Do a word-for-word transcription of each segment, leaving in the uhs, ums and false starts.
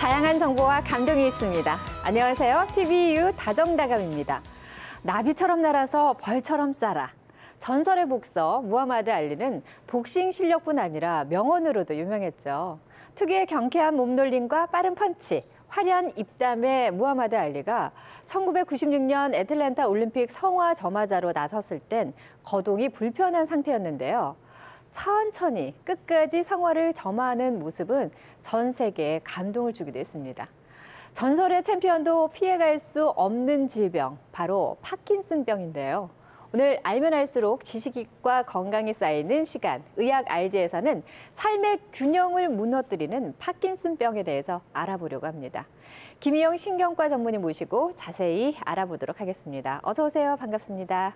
다양한 정보와 감동이 있습니다. 안녕하세요. 티비이유 다정다감입니다. 나비처럼 날아서 벌처럼 쏴라. 전설의 복서 무하마드 알리는 복싱 실력뿐 아니라 명언으로도 유명했죠. 특유의 경쾌한 몸놀림과 빠른 펀치, 화려한 입담의 무하마드 알리가 천구백구십육 년 애틀랜타 올림픽 성화 점화자로 나섰을 땐 거동이 불편한 상태였는데요. 천천히 끝까지 성화를 점화하는 모습은 전 세계에 감동을 주기도 했습니다. 전설의 챔피언도 피해갈 수 없는 질병, 바로 파킨슨병인데요. 오늘 알면 알수록 지식과 건강이 쌓이는 시간, 의학 알지에서는 삶의 균형을 무너뜨리는 파킨슨병에 대해서 알아보려고 합니다. 김희영 신경과 전문의 모시고 자세히 알아보도록 하겠습니다. 어서 오세요. 반갑습니다.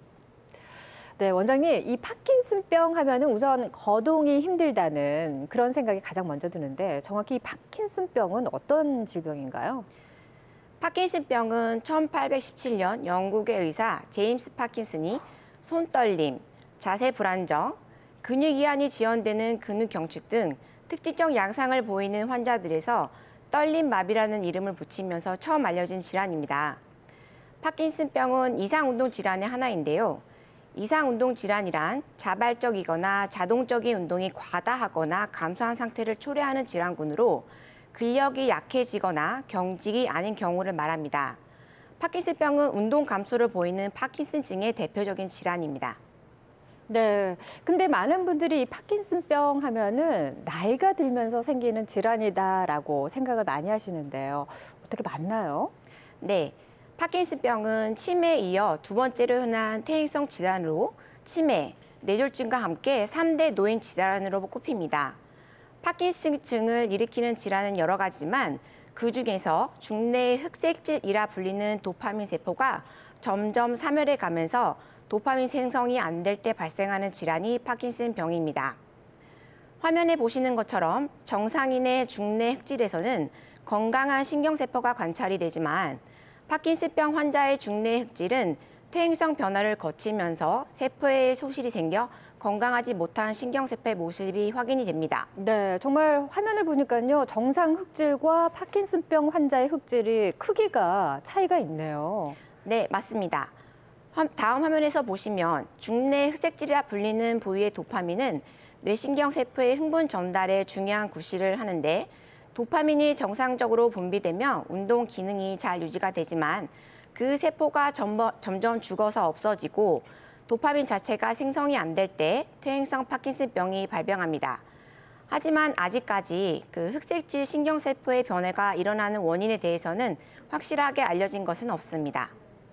네, 원장님, 이 파킨슨병 하면은 우선 거동이 힘들다는 그런 생각이 가장 먼저 드는데 정확히 이 파킨슨병은 어떤 질병인가요? 파킨슨병은 천팔백십칠 년 영국의 의사 제임스 파킨슨이 손떨림, 자세 불안정, 근육 이완이 지연되는 근육 경축 등 특징적 양상을 보이는 환자들에서 떨림마비라는 이름을 붙이면서 처음 알려진 질환입니다. 파킨슨병은 이상운동 질환의 하나인데요. 이상운동 질환이란 자발적이거나 자동적인 운동이 과다하거나 감소한 상태를 초래하는 질환군으로 근력이 약해지거나 경직이 아닌 경우를 말합니다. 파킨슨병은 운동 감소를 보이는 파킨슨증의 대표적인 질환입니다. 네, 근데 많은 분들이 이 파킨슨병 하면은 나이가 들면서 생기는 질환이다라고 생각을 많이 하시는데요. 어떻게 맞나요? 네, 파킨슨병은 치매에 이어 두 번째로 흔한 퇴행성 질환으로 치매, 뇌졸중과 함께 삼 대 노인 질환으로 꼽힙니다. 파킨슨증을 일으키는 질환은 여러 가지지만 그중에서 중뇌의 흑색질이라 불리는 도파민 세포가 점점 사멸해 가면서 도파민 생성이 안 될 때 발생하는 질환이 파킨슨병입니다. 화면에 보시는 것처럼 정상인의 중뇌 흑질에서는 건강한 신경세포가 관찰이 되지만 파킨슨병 환자의 중뇌 흑질은 퇴행성 변화를 거치면서 세포에 소실이 생겨 건강하지 못한 신경세포의 모습이 확인이 됩니다. 네, 정말 화면을 보니까요. 정상 흑질과 파킨슨병 환자의 흑질이 크기가 차이가 있네요. 네, 맞습니다. 다음 화면에서 보시면 중뇌 흑색질이라 불리는 부위의 도파민은 뇌신경세포의 흥분 전달에 중요한 구실을 하는데 도파민이 정상적으로 분비되며 운동 기능이 잘 유지가 되지만 그 세포가 점점 죽어서 없어지고 도파민 자체가 생성이 안 될 때 퇴행성 파킨슨병이 발병합니다. 하지만 아직까지 그 흑색질 신경세포의 변화가 일어나는 원인에 대해서는 확실하게 알려진 것은 없습니다.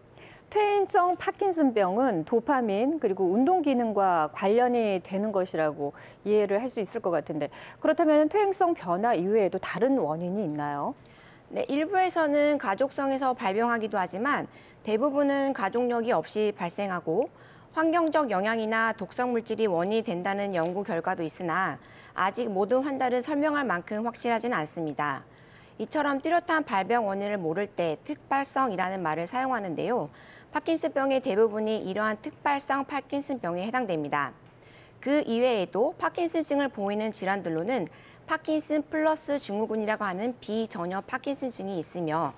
퇴행성 파킨슨병은 도파민 그리고 운동 기능과 관련이 되는 것이라고 이해를 할 수 있을 것 같은데 그렇다면 퇴행성 변화 이외에도 다른 원인이 있나요? 네, 일부에서는 가족성에서 발병하기도 하지만 대부분은 가족력이 없이 발생하고 환경적 영향이나 독성 물질이 원인이 된다는 연구 결과도 있으나 아직 모든 환자를 설명할 만큼 확실하지는 않습니다. 이처럼 뚜렷한 발병 원인을 모를 때 특발성이라는 말을 사용하는데요. 파킨슨병의 대부분이 이러한 특발성 파킨슨병에 해당됩니다. 그 이외에도 파킨슨증을 보이는 질환들로는 파킨슨 플러스 증후군이라고 하는 비전혀 파킨슨증이 있으며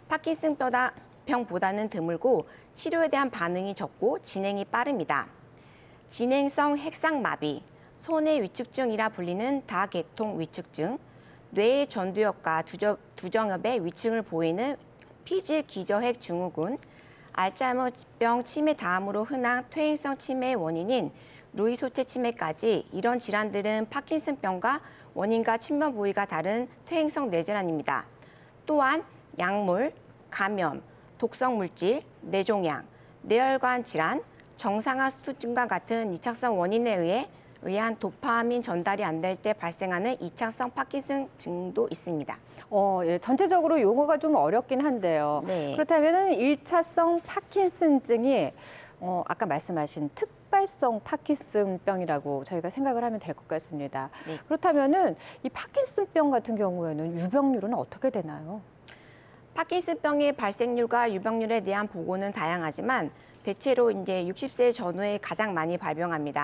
파킨슨병보다는 드물고 치료에 대한 반응이 적고 진행이 빠릅니다. 진행성 핵상마비, 손해 위축증이라 불리는 다계통 위축증, 뇌의 전두엽과 두정엽의 위층을 보이는 피질 기저핵 증후군, 알츠하이머병 치매 다음으로 흔한 퇴행성 치매의 원인인 루이소체 치매까지 이런 질환들은 파킨슨병과 원인과 침범 부위가 다른 퇴행성 뇌질환입니다. 또한 약물, 감염, 독성 물질, 뇌종양, 뇌혈관 질환, 정상화 수두증과 같은 이착성 원인에 의해 의한 도파민 전달이 안 될 때 발생하는 이착성 파킨슨증도 있습니다. 어, 예, 전체적으로 용어가 좀 어렵긴 한데요. 네. 그렇다면 일차성 파킨슨증이 어, 아까 말씀하신 특발성 파킨슨병이라고 저희가 생각을 하면 될 것 같습니다. 네. 그렇다면은 이 파킨슨병 같은 경우에는 유병률은 어떻게 되나요? 파킨슨병의 발생률과 유병률에 대한 보고는 다양하지만 대체로 이제 육십 세 전후에 가장 많이 발병합니다.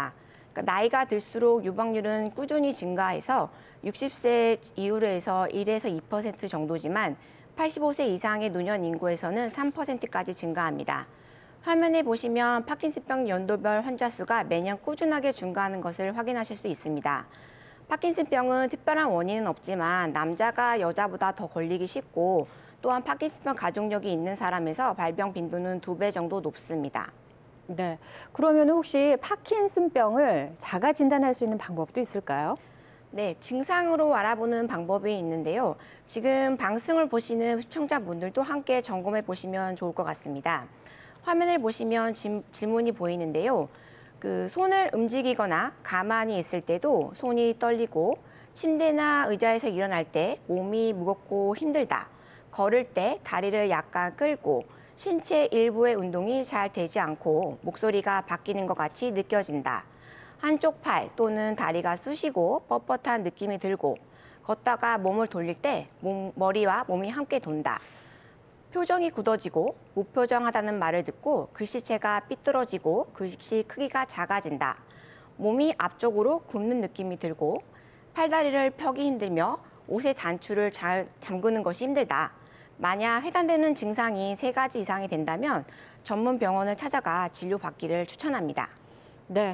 그러니까 나이가 들수록 유방률은 꾸준히 증가해서 육십 세 이후로 해서 일에서 이 퍼센트 정도지만 팔십오 세 이상의 노년 인구에서는 삼 퍼센트까지 증가합니다. 화면에 보시면 파킨슨병 연도별 환자 수가 매년 꾸준하게 증가하는 것을 확인하실 수 있습니다. 파킨슨병은 특별한 원인은 없지만 남자가 여자보다 더 걸리기 쉽고 또한 파킨슨병 가족력이 있는 사람에서 발병 빈도는 두 배 정도 높습니다. 네. 그러면 혹시 파킨슨병을 자가 진단할 수 있는 방법도 있을까요? 네, 증상으로 알아보는 방법이 있는데요. 지금 방송을 보시는 시청자분들도 함께 점검해 보시면 좋을 것 같습니다. 화면을 보시면 질, 질문이 보이는데요. 그 손을 움직이거나 가만히 있을 때도 손이 떨리고 침대나 의자에서 일어날 때 몸이 무겁고 힘들다. 걸을 때 다리를 약간 끌고 신체 일부의 운동이 잘 되지 않고 목소리가 바뀌는 것 같이 느껴진다. 한쪽 팔 또는 다리가 쑤시고 뻣뻣한 느낌이 들고 걷다가 몸을 돌릴 때 몸, 머리와 몸이 함께 돈다. 표정이 굳어지고 무표정하다는 말을 듣고 글씨체가 삐뚤어지고 글씨 크기가 작아진다. 몸이 앞쪽으로 굽는 느낌이 들고 팔다리를 펴기 힘들며 옷의 단추를 잘 잠그는 것이 힘들다. 만약 해당되는 증상이 세 가지 이상이 된다면 전문 병원을 찾아가 진료받기를 추천합니다. 네.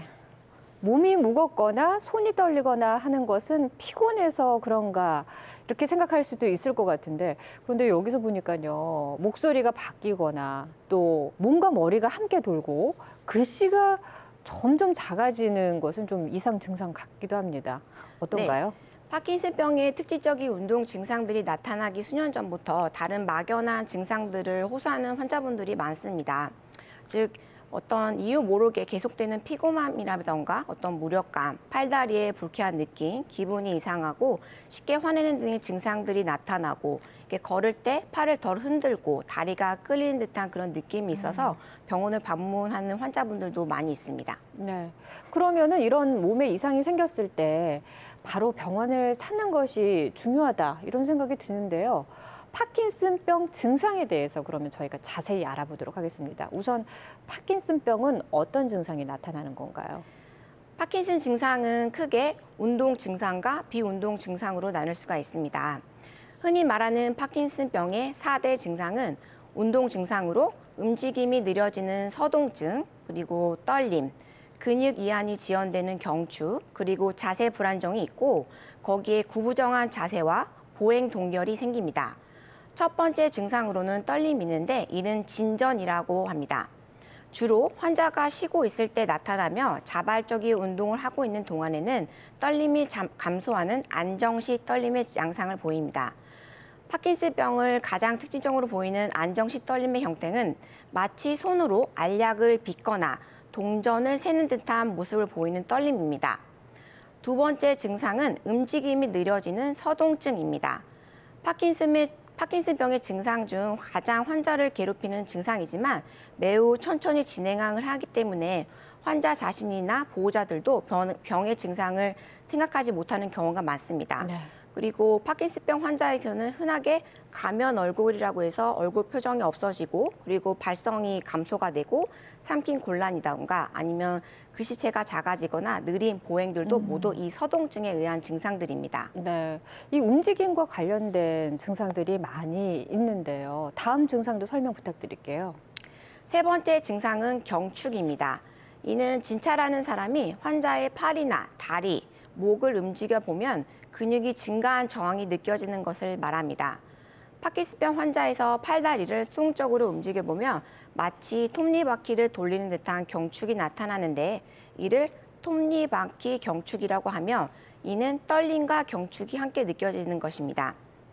몸이 무겁거나 손이 떨리거나 하는 것은 피곤해서 그런가 이렇게 생각할 수도 있을 것 같은데 그런데 여기서 보니까요. 목소리가 바뀌거나 또 몸과 머리가 함께 돌고 글씨가 점점 작아지는 것은 좀 이상 증상 같기도 합니다. 어떤가요? 네. 파킨슨병의 특징적인 운동 증상들이 나타나기 수년 전부터 다른 막연한 증상들을 호소하는 환자분들이 많습니다. 즉 어떤 이유 모르게 계속되는 피곤함이라던가 어떤 무력감, 팔다리에 불쾌한 느낌, 기분이 이상하고 쉽게 화내는 등의 증상들이 나타나고 이렇게 걸을 때 팔을 덜 흔들고 다리가 끌리는 듯한 그런 느낌이 있어서 병원을 방문하는 환자분들도 많이 있습니다. 네. 그러면은 이런 몸에 이상이 생겼을 때 바로 병원을 찾는 것이 중요하다 이런 생각이 드는데요. 파킨슨병 증상에 대해서 그러면 저희가 자세히 알아보도록 하겠습니다. 우선 파킨슨병은 어떤 증상이 나타나는 건가요? 파킨슨 증상은 크게 운동 증상과 비운동 증상으로 나눌 수가 있습니다. 흔히 말하는 파킨슨병의 사 대 증상은 운동 증상으로 움직임이 느려지는 서동증, 그리고 떨림, 근육 이완이 지연되는 경추, 그리고 자세 불안정이 있고 거기에 구부정한 자세와 보행 동결이 생깁니다. 첫 번째 증상으로는 떨림이 있는데 이는 진전이라고 합니다. 주로 환자가 쉬고 있을 때 나타나며 자발적인 운동을 하고 있는 동안에는 떨림이 잠, 감소하는 안정시 떨림의 양상을 보입니다. 파킨슨병을 가장 특징적으로 보이는 안정시 떨림의 형태는 마치 손으로 알약을 빚거나 동전을 세는 듯한 모습을 보이는 떨림입니다. 두 번째 증상은 움직임이 느려지는 서동증입니다. 파킨슨의 파킨슨병의 증상 중 가장 환자를 괴롭히는 증상이지만 매우 천천히 진행을 하기 때문에 환자 자신이나 보호자들도 병, 병의 증상을 생각하지 못하는 경우가 많습니다. 네. 그리고 파킨슨병 환자에게는 흔하게 가면 얼굴이라고 해서 얼굴 표정이 없어지고 그리고 발성이 감소가 되고 삼킨 곤란이라던가 아니면 글씨체가 작아지거나 느린 보행들도 음. 모두 이 서동증에 의한 증상들입니다. 네, 이 움직임과 관련된 증상들이 많이 있는데요. 다음 증상도 설명 부탁드릴게요. 세 번째 증상은 경축입니다. 이는 진찰하는 사람이 환자의 팔이나 다리, 목을 움직여 보면 근육이 증가한 저항이 느껴지는 것을 말합니다. 파킨슨병 환자에서 팔다리를 수동적으로 움직여 보면 마치 톱니바퀴를 돌리는 듯한 경축이 나타나는데 이를 톱니바퀴 경축이라고 하며 이는 떨림과 경축이 함께 느껴지는 것입니다.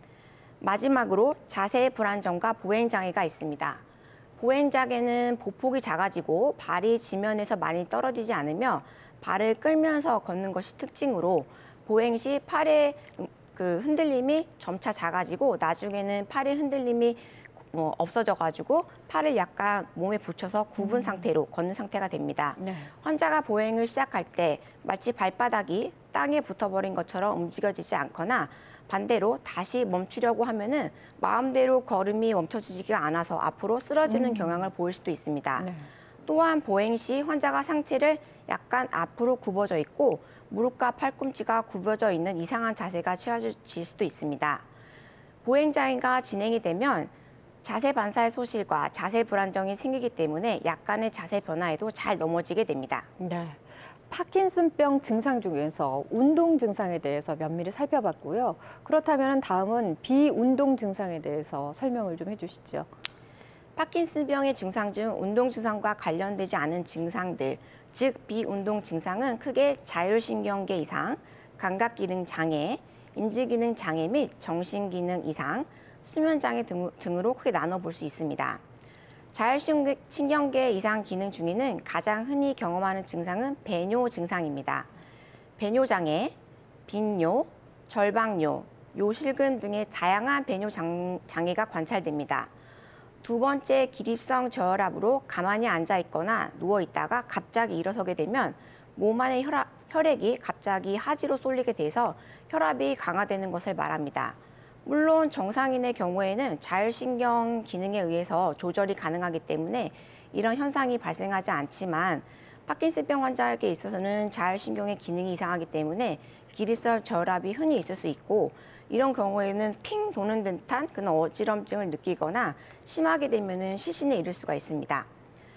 마지막으로 자세 불안정과 보행장애가 있습니다. 보행장애는 보폭이 작아지고 발이 지면에서 많이 떨어지지 않으며 발을 끌면서 걷는 것이 특징으로 보행 시 팔의 그 흔들림이 점차 작아지고 나중에는 팔의 흔들림이 어, 없어져가지고 팔을 약간 몸에 붙여서 굽은 음. 상태로 걷는 상태가 됩니다. 네. 환자가 보행을 시작할 때 마치 발바닥이 땅에 붙어버린 것처럼 움직여지지 않거나 반대로 다시 멈추려고 하면은 마음대로 걸음이 멈춰지지가 않아서 앞으로 쓰러지는 음. 경향을 보일 수도 있습니다. 네. 또한 보행 시 환자가 상체를 약간 앞으로 굽어져 있고 무릎과 팔꿈치가 굽어져 있는 이상한 자세가 취해질 수도 있습니다. 보행 장애가 진행이 되면 자세 반사의 소실과 자세 불안정이 생기기 때문에 약간의 자세 변화에도 잘 넘어지게 됩니다. 네. 파킨슨병 증상 중에서 운동 증상에 대해서 면밀히 살펴봤고요. 그렇다면 다음은 비운동 증상에 대해서 설명을 좀 해주시죠. 파킨슨병의 증상 중 운동 증상과 관련되지 않은 증상들, 즉 비운동 증상은 크게 자율신경계 이상, 감각기능 장애, 인지기능 장애 및 정신기능 이상, 수면장애 등, 등으로 크게 나눠볼 수 있습니다. 자율신경계 이상 기능 중에는 가장 흔히 경험하는 증상은 배뇨 증상입니다. 배뇨장애, 빈뇨, 절박뇨, 요실금 등의 다양한 배뇨 장, 장애가 관찰됩니다. 두 번째, 기립성 저혈압으로 가만히 앉아 있거나 누워 있다가 갑자기 일어서게 되면 몸 안의 혈압, 혈액이 갑자기 하지로 쏠리게 돼서 혈압이 강화되는 것을 말합니다. 물론 정상인의 경우에는 자율신경 기능에 의해서 조절이 가능하기 때문에 이런 현상이 발생하지 않지만 파킨슨병 환자에게 있어서는 자율신경의 기능이 이상하기 때문에 기립성 저혈압이 흔히 있을 수 있고 이런 경우에는 핑 도는 듯한 그런 어지럼증을 느끼거나 심하게 되면 실신에 이를 수가 있습니다.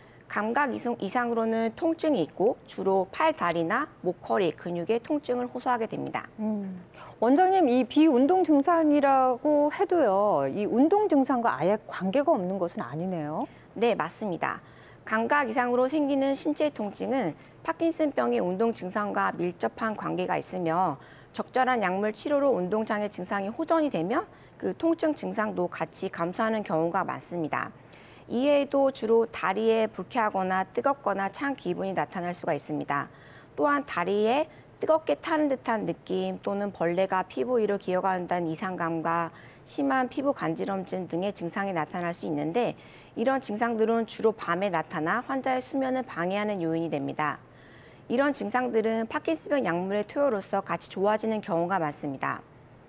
감각 이상으로는 통증이 있고 주로 팔, 다리나 목, 허리 근육에 통증을 호소하게 됩니다. 음, 원장님, 이 비운동 증상이라고 해도요, 이 운동 증상과 아예 관계가 없는 것은 아니네요. 네, 맞습니다. 감각 이상으로 생기는 신체 통증은 파킨슨병의 운동 증상과 밀접한 관계가 있으며 적절한 약물 치료로 운동장애 증상이 호전이 되면 그 통증 증상도 같이 감소하는 경우가 많습니다. 이외에도 주로 다리에 불쾌하거나 뜨겁거나 찬 기분이 나타날 수가 있습니다. 또한 다리에 뜨겁게 타는 듯한 느낌 또는 벌레가 피부 위로 기어간다는 이상감과 심한 피부 간지럼증 등의 증상이 나타날 수 있는데 이런 증상들은 주로 밤에 나타나 환자의 수면을 방해하는 요인이 됩니다. 이런 증상들은 파킨슨병 약물의 투여로서 같이 좋아지는 경우가 많습니다.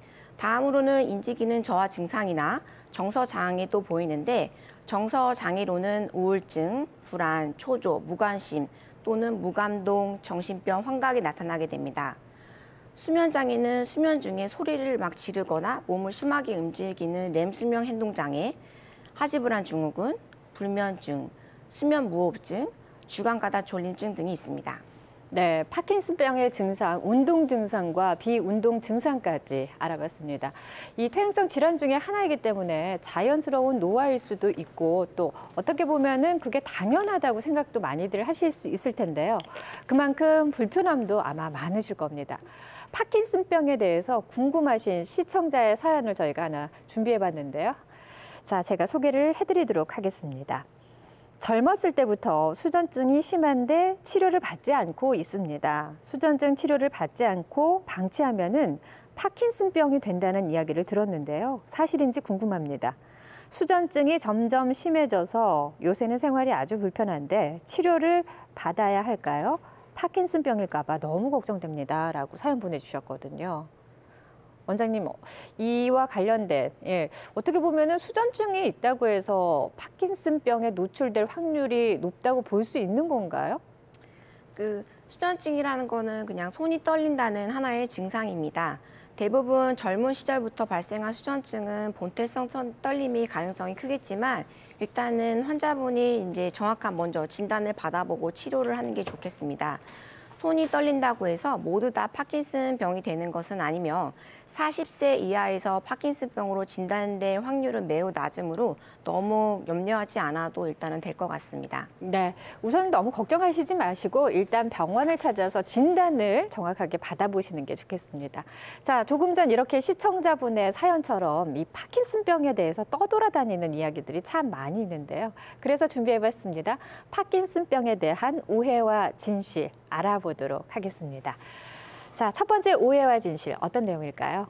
다음으로는 인지기능 저하 증상이나 정서 장애도 보이는데 정서 장애로는 우울증, 불안, 초조, 무관심 또는 무감동, 정신병, 환각이 나타나게 됩니다. 수면 장애는 수면 중에 소리를 막 지르거나 몸을 심하게 움직이는 렘 수면 행동 장애, 하지불안 증후군, 불면증, 수면 무호흡증, 주간 가다 졸림증 등이 있습니다. 네, 파킨슨병의 증상, 운동 증상과 비운동 증상까지 알아봤습니다. 이 퇴행성 질환 중에 하나이기 때문에 자연스러운 노화일 수도 있고 또 어떻게 보면은 그게 당연하다고 생각도 많이들 하실 수 있을 텐데요. 그만큼 불편함도 아마 많으실 겁니다. 파킨슨병에 대해서 궁금하신 시청자의 사연을 저희가 하나 준비해봤는데요. 자, 제가 소개를 해드리도록 하겠습니다. 젊었을 때부터 수전증이 심한데 치료를 받지 않고 있습니다. 수전증 치료를 받지 않고 방치하면은 파킨슨병이 된다는 이야기를 들었는데요. 사실인지 궁금합니다. 수전증이 점점 심해져서 요새는 생활이 아주 불편한데 치료를 받아야 할까요? 파킨슨병일까 봐 너무 걱정됩니다. 라고 사연 보내주셨거든요. 원장님, 이와 관련된 예, 어떻게 보면은 수전증이 있다고 해서 파킨슨병에 노출될 확률이 높다고 볼 수 있는 건가요? 그 수전증이라는 거는 그냥 손이 떨린다는 하나의 증상입니다. 대부분 젊은 시절부터 발생한 수전증은 본태성 떨림이 가능성이 크겠지만 일단은 환자분이 이제 정확한 먼저 진단을 받아보고 치료를 하는 게 좋겠습니다. 손이 떨린다고 해서 모두 다 파킨슨병이 되는 것은 아니며 사십 세 이하에서 파킨슨병으로 진단될 확률은 매우 낮으므로 너무 염려하지 않아도 일단은 될 것 같습니다. 네, 우선 너무 걱정하시지 마시고 일단 병원을 찾아서 진단을 정확하게 받아보시는 게 좋겠습니다. 자, 조금 전 이렇게 시청자분의 사연처럼 이 파킨슨병에 대해서 떠돌아다니는 이야기들이 참 많이 있는데요. 그래서 준비해봤습니다. 파킨슨병에 대한 오해와 진실 알아보도록 하겠습니다. 자, 첫 번째 오해와 진실 어떤 내용일까요?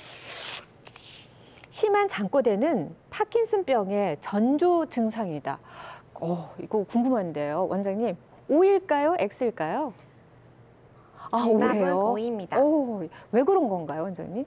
심한 잠꼬대는 파킨슨병의 전조 증상이다. 어, 이거 궁금한데요, 원장님. O일까요, X일까요? 아, 정답은 O예요. O입니다. 오, 왜 그런 건가요, 원장님?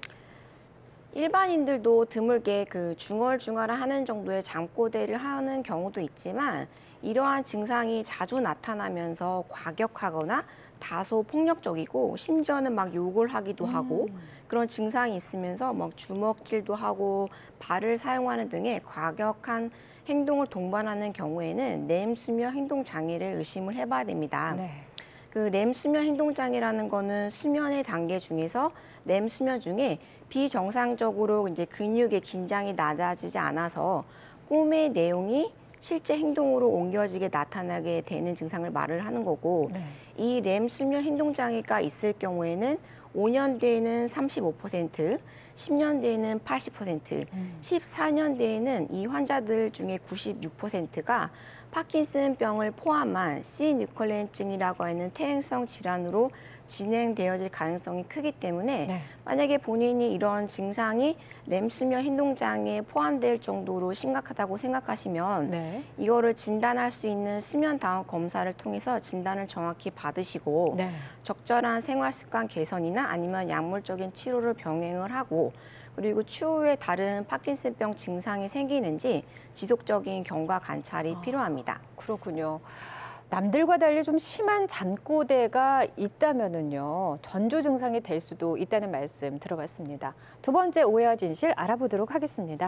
일반인들도 드물게 그 중얼중얼 하는 정도의 잠꼬대를 하는 경우도 있지만 이러한 증상이 자주 나타나면서 과격하거나 다소 폭력적이고 심지어는 막 욕을 하기도 하고 그런 증상이 있으면서 막 주먹질도 하고 발을 사용하는 등의 과격한 행동을 동반하는 경우에는 렘 수면 행동 장애를 의심을 해봐야 됩니다. 네. 그 렘 수면 행동 장애라는 거는 수면의 단계 중에서 렘 수면 중에 비정상적으로 이제 근육의 긴장이 낮아지지 않아서 꿈의 내용이 실제 행동으로 옮겨지게 나타나게 되는 증상을 말을 하는 거고 네. 이 렘 수면 행동 장애가 있을 경우에는 오 년 뒤에는 삼십오 퍼센트, 십 년 뒤에는 팔십 퍼센트, 음. 십사 년 뒤에는 이 환자들 중에 구십육 퍼센트가 파킨슨병을 포함한 시뉴클레인증이라고 하는 퇴행성 질환으로 진행되어질 가능성이 크기 때문에 네. 만약에 본인이 이런 증상이 렘 수면 행동 장애에 포함될 정도로 심각하다고 생각하시면 네. 이거를 진단할 수 있는 수면 다음 검사를 통해서 진단을 정확히 받으시고 네. 적절한 생활 습관 개선이나 아니면 약물적인 치료를 병행을 하고 그리고 추후에 다른 파킨슨병 증상이 생기는지 지속적인 경과 관찰이 아. 필요합니다. 그렇군요. 남들과 달리 좀 심한 잠꼬대가 있다면은요, 전조 증상이 될 수도 있다는 말씀 들어봤습니다. 두 번째 오해와 진실 알아보도록 하겠습니다.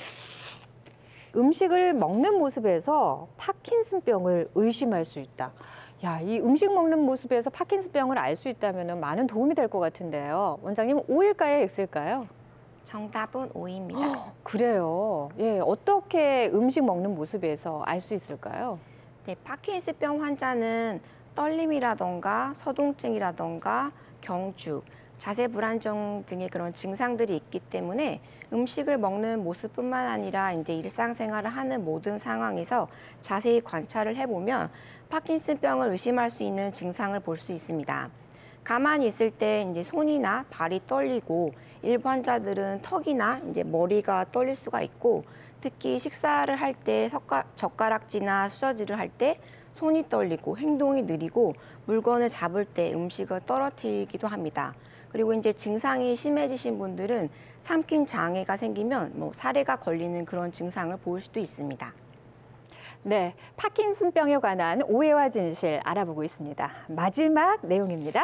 음식을 먹는 모습에서 파킨슨병을 의심할 수 있다. 야, 이 음식 먹는 모습에서 파킨슨병을 알 수 있다면 많은 도움이 될 것 같은데요. 원장님, O일까요, X일까요? 정답은 O입니다. 그래요. 예, 어떻게 음식 먹는 모습에서 알 수 있을까요? 네, 파킨슨병 환자는 떨림이라던가 서동증이라던가 경축, 자세 불안정 등의 그런 증상들이 있기 때문에 음식을 먹는 모습뿐만 아니라 이제 일상생활을 하는 모든 상황에서 자세히 관찰을 해보면 파킨슨병을 의심할 수 있는 증상을 볼 수 있습니다. 가만히 있을 때 이제 손이나 발이 떨리고 일부 환자들은 턱이나 이제 머리가 떨릴 수가 있고 특히 식사를 할 때 젓가락질이나 수저질을 할 때 손이 떨리고 행동이 느리고 물건을 잡을 때 음식을 떨어뜨리기도 합니다. 그리고 이제 증상이 심해지신 분들은 삼킴 장애가 생기면 뭐 사례가 걸리는 그런 증상을 보일 수도 있습니다. 네, 파킨슨병에 관한 오해와 진실 알아보고 있습니다. 마지막 내용입니다.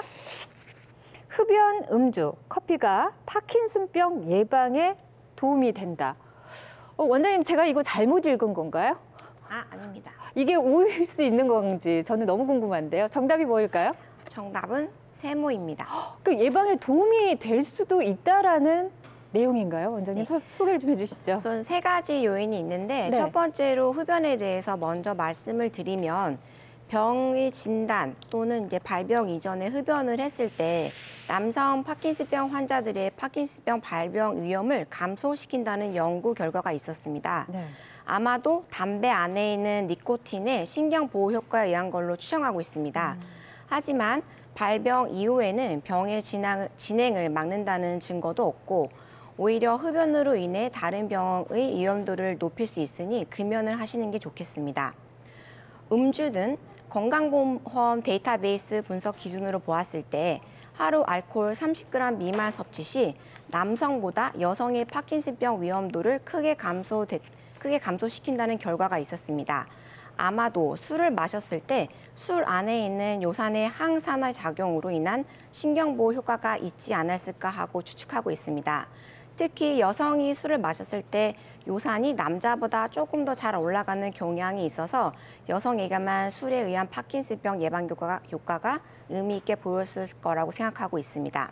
흡연, 음주, 커피가 파킨슨병 예방에 도움이 된다. 어, 원장님, 제가 이거 잘못 읽은 건가요? 아, 아닙니다. 이게 오일 수 있는 건지 저는 너무 궁금한데요. 정답이 뭐일까요? 정답은 세모입니다. 그 예방에 도움이 될 수도 있다라는 내용인가요? 원장님, 네. 소, 소개를 좀 해주시죠. 우선 세 가지 요인이 있는데 네. 첫 번째로 흡연에 대해서 먼저 말씀을 드리면 병의 진단 또는 이제 발병 이전에 흡연을 했을 때 남성 파킨슨병 환자들의 파킨슨병 발병 위험을 감소시킨다는 연구 결과가 있었습니다. 네. 아마도 담배 안에 있는 니코틴의 신경 보호 효과에 의한 걸로 추정하고 있습니다. 음. 하지만 발병 이후에는 병의 진행, 진행을 막는다는 증거도 없고 오히려 흡연으로 인해 다른 병의 위험도를 높일 수 있으니 금연을 하시는 게 좋겠습니다. 음주는 건강보험 데이터베이스 분석 기준으로 보았을 때 하루 알코올 삼십 그램 미만 섭취 시 남성보다 여성의 파킨슨병 위험도를 크게 감소, 크게 감소시킨다는 결과가 있었습니다. 아마도 술을 마셨을 때 술 안에 있는 요산의 항산화 작용으로 인한 신경보호 효과가 있지 않았을까 하고 추측하고 있습니다. 특히 여성이 술을 마셨을 때 요산이 남자보다 조금 더 잘 올라가는 경향이 있어서 여성에게만 술에 의한 파킨슨병 예방 효과가, 효과가 의미 있게 보였을 거라고 생각하고 있습니다.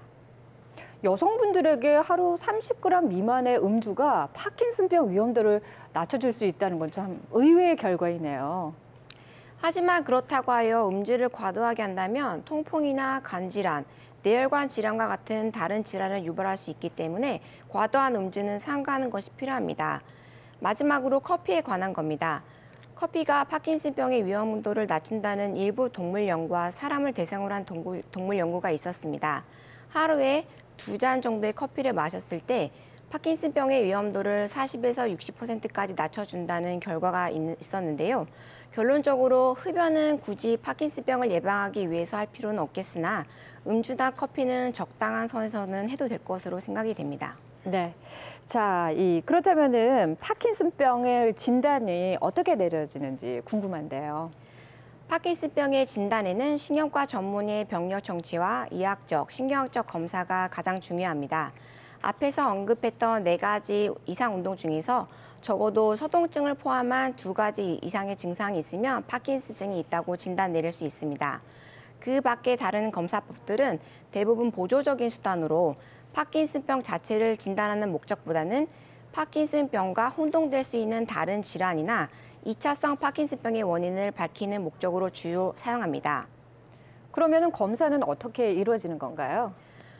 여성분들에게 하루 삼십 그램 미만의 음주가 파킨슨병 위험도를 낮춰줄 수 있다는 건 참 의외의 결과이네요. 하지만 그렇다고 하여 음주를 과도하게 한다면 통풍이나 간질환, 뇌혈관 질환과 같은 다른 질환을 유발할 수 있기 때문에 과도한 음주는 삼가하는 것이 필요합니다. 마지막으로 커피에 관한 겁니다. 커피가 파킨슨병의 위험도를 낮춘다는 일부 동물 연구와 사람을 대상으로 한 동물, 동물 연구가 있었습니다. 하루에 두 잔 정도의 커피를 마셨을 때 파킨슨병의 위험도를 사십에서 육십 퍼센트까지 낮춰준다는 결과가 있었는데요. 결론적으로 흡연은 굳이 파킨슨병을 예방하기 위해서 할 필요는 없겠으나 음주나 커피는 적당한 선에서는 해도 될 것으로 생각이 됩니다. 네. 자, 이 그렇다면은 파킨슨병의 진단이 어떻게 내려지는지 궁금한데요. 파킨슨병의 진단에는 신경과 전문의의 병력 정치와 이학적, 신경학적 검사가 가장 중요합니다. 앞에서 언급했던 네 가지 이상 운동 중에서 적어도 서동증을 포함한 두 가지 이상의 증상이 있으면 파킨슨증이 있다고 진단 내릴 수 있습니다. 그 밖의 다른 검사법들은 대부분 보조적인 수단으로 파킨슨병 자체를 진단하는 목적보다는 파킨슨병과 혼동될 수 있는 다른 질환이나 이차성 파킨슨병의 원인을 밝히는 목적으로 주로 사용합니다. 그러면은 검사는 어떻게 이루어지는 건가요?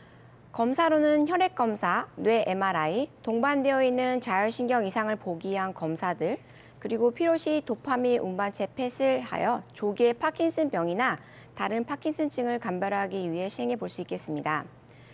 검사로는 혈액 검사, 뇌 엠알아이, 동반되어 있는 자율신경 이상을 보기 위한 검사들, 그리고 필요시 도파민 운반체 펫을 하여 조기의 파킨슨병이나 다른 파킨슨증을 감별하기 위해 시행해 볼 수 있겠습니다.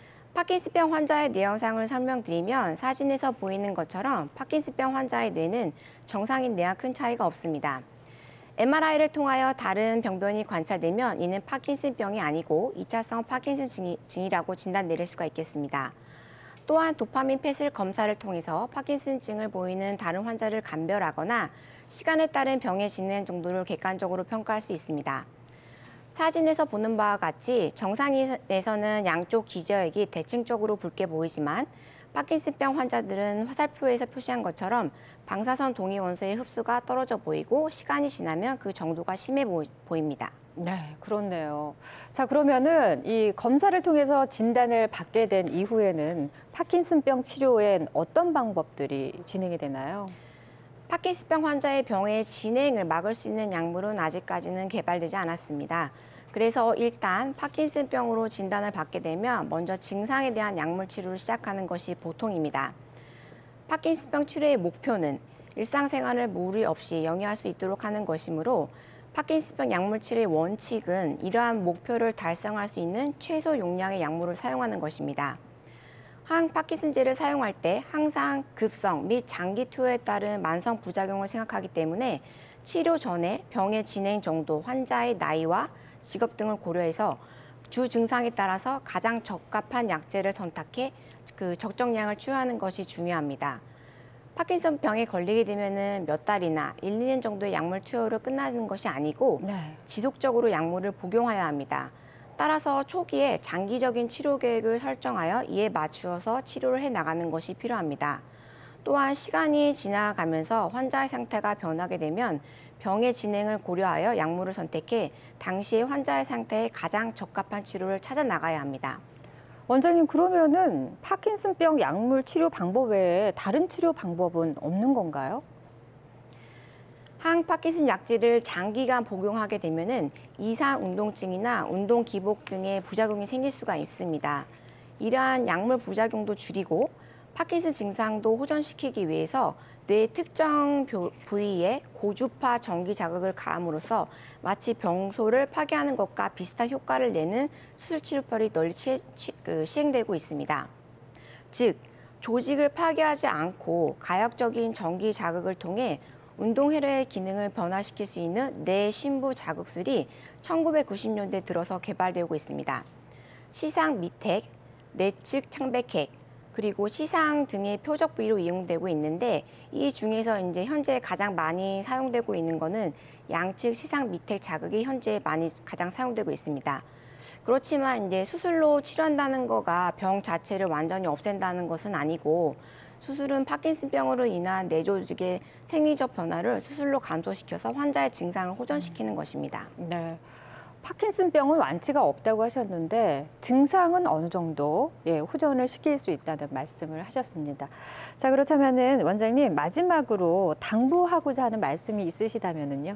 파킨슨병 환자의 뇌 영상을 설명드리면 사진에서 보이는 것처럼 파킨슨병 환자의 뇌는 정상인 뇌와 큰 차이가 없습니다. 엠알아이를 통하여 다른 병변이 관찰되면 이는 파킨슨병이 아니고 이차성 파킨슨증이라고 진단 내릴 수가 있겠습니다. 또한 도파민 펫을 검사를 통해서 파킨슨증을 보이는 다른 환자를 감별하거나 시간에 따른 병의 진행 정도를 객관적으로 평가할 수 있습니다. 사진에서 보는 바와 같이 정상인에서는 양쪽 기저액이 대칭적으로 붉게 보이지만 파킨슨병 환자들은 화살표에서 표시한 것처럼 방사선 동위 원소의 흡수가 떨어져 보이고 시간이 지나면 그 정도가 심해 보입니다. 네, 그렇네요. 자, 그러면은 이 검사를 통해서 진단을 받게 된 이후에는 파킨슨병 치료엔 어떤 방법들이 진행이 되나요? 파킨슨병 환자의 병의 진행을 막을 수 있는 약물은 아직까지는 개발되지 않았습니다. 그래서 일단 파킨슨병으로 진단을 받게 되면 먼저 증상에 대한 약물 치료를 시작하는 것이 보통입니다. 파킨슨병 치료의 목표는 일상생활을 무리 없이 영위할 수 있도록 하는 것이므로 파킨슨병 약물 치료의 원칙은 이러한 목표를 달성할 수 있는 최소 용량의 약물을 사용하는 것입니다. 항파킨슨제를 사용할 때 항상 급성 및 장기 투여에 따른 만성 부작용을 생각하기 때문에 치료 전에 병의 진행 정도, 환자의 나이와 직업 등을 고려해서 주 증상에 따라서 가장 적합한 약제를 선택해 그 적정량을 투여하는 것이 중요합니다. 파킨슨병에 걸리게 되면은 몇 달이나 일, 이 년 정도의 약물 투여로 끝나는 것이 아니고 네. 지속적으로 약물을 복용해야 합니다. 따라서 초기에 장기적인 치료 계획을 설정하여 이에 맞추어서 치료를 해 나가는 것이 필요합니다. 또한 시간이 지나가면서 환자의 상태가 변하게 되면 병의 진행을 고려하여 약물을 선택해 당시의 환자의 상태에 가장 적합한 치료를 찾아 나가야 합니다. 원장님, 그러면은 파킨슨병 약물 치료 방법 외에 다른 치료 방법은 없는 건가요? 항파킨슨 약제를 장기간 복용하게 되면은 이상 운동증이나 운동 기복 등의 부작용이 생길 수가 있습니다. 이러한 약물 부작용도 줄이고 파킨슨 증상도 호전시키기 위해서 뇌 특정 부위에 고주파 전기 자극을 가함으로써 마치 병소를 파괴하는 것과 비슷한 효과를 내는 수술 치료법이 널리 치, 치, 그, 시행되고 있습니다. 즉, 조직을 파괴하지 않고 가역적인 전기 자극을 통해 운동회로의 기능을 변화시킬 수 있는 뇌 심부 자극술이 천구백구십 년대 들어서 개발되고 있습니다. 시상 미택, 내측 창백핵, 그리고 시상 등의 표적 부위로 이용되고 있는데 이 중에서 이제 현재 가장 많이 사용되고 있는 거는 양측 시상 미택 자극이 현재 많이 가장 사용되고 있습니다. 그렇지만 이제 수술로 치료한다는 거가 병 자체를 완전히 없앤다는 것은 아니고 수술은 파킨슨병으로 인한 뇌 조직의 생리적 변화를 수술로 감소시켜서 환자의 증상을 호전시키는 것입니다. 네. 파킨슨병은 완치가 없다고 하셨는데 증상은 어느 정도 예, 호전을 시킬 수 있다는 말씀을 하셨습니다. 자, 그렇다면은 원장님 마지막으로 당부하고자 하는 말씀이 있으시다면은요?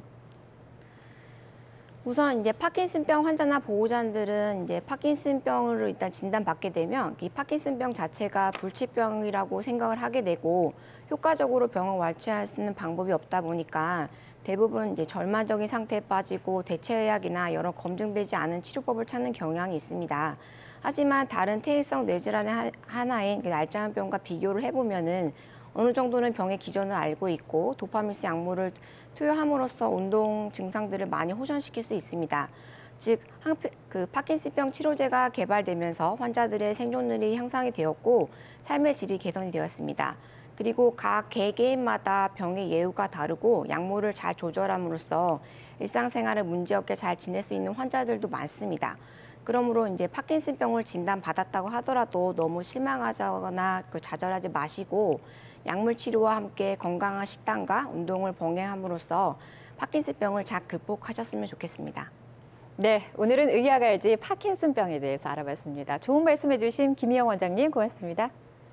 우선 이제 파킨슨병 환자나 보호자들은 이제 파킨슨병으로 일단 진단받게 되면 이 파킨슨병 자체가 불치병이라고 생각을 하게 되고 효과적으로 병을 완치할 수 있는 방법이 없다 보니까 대부분 이제 절망적인 상태에 빠지고 대체의학이나 여러 검증되지 않은 치료법을 찾는 경향이 있습니다. 하지만 다른 퇴행성 뇌질환의 하나인 알츠하이머병과 비교를 해보면은 어느 정도는 병의 기전을 알고 있고 도파민스 약물을 투여함으로써 운동 증상들을 많이 호전시킬 수 있습니다. 즉, 항- 그 파킨슨병 치료제가 개발되면서 환자들의 생존율이 향상이 되었고 삶의 질이 개선이 되었습니다. 그리고 각 개개인마다 병의 예후가 다르고 약물을 잘 조절함으로써 일상생활을 문제없게 잘 지낼 수 있는 환자들도 많습니다. 그러므로 이제 파킨슨병을 진단받았다고 하더라도 너무 실망하거나 그 좌절하지 마시고 약물 치료와 함께 건강한 식단과 운동을 병행함으로써 파킨슨병을 잘 극복하셨으면 좋겠습니다. 네, 오늘은 의학 알지 파킨슨병에 대해서 알아봤습니다. 좋은 말씀해 주신 김희영 원장님 고맙습니다.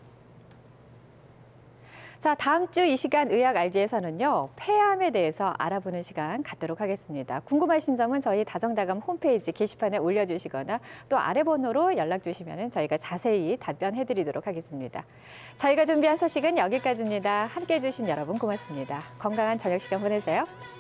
자, 다음 주 이 시간 의학 알지에서는요, 폐암에 대해서 알아보는 시간 갖도록 하겠습니다. 궁금하신 점은 저희 다정다감 홈페이지 게시판에 올려주시거나 또 아래 번호로 연락 주시면 저희가 자세히 답변해 드리도록 하겠습니다. 저희가 준비한 소식은 여기까지입니다. 함께해 주신 여러분 고맙습니다. 건강한 저녁 시간 보내세요.